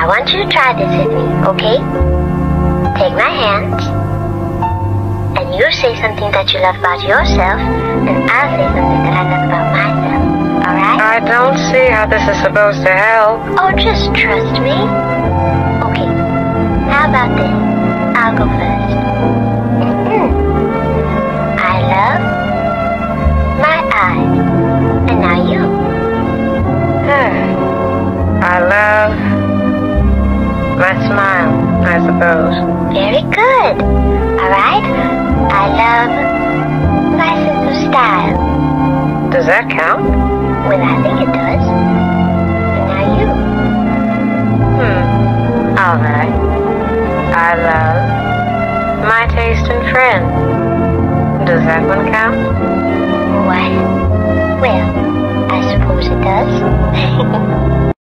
want you to try this with me, okay? Take my hand, and you say something that you love about yourself, and I'll say something that I love about myself, alright? I don't see how this is supposed to help. Oh, just trust me. Okay, how about this? I'll go first. I love my eyes, and now you. I love my smile, I suppose. Very good. Alright, I love my sense of style. Does that count? Well, I think it does. And now you. Alright. I love my taste in friends. Does that one count? Why? Well, I suppose it does.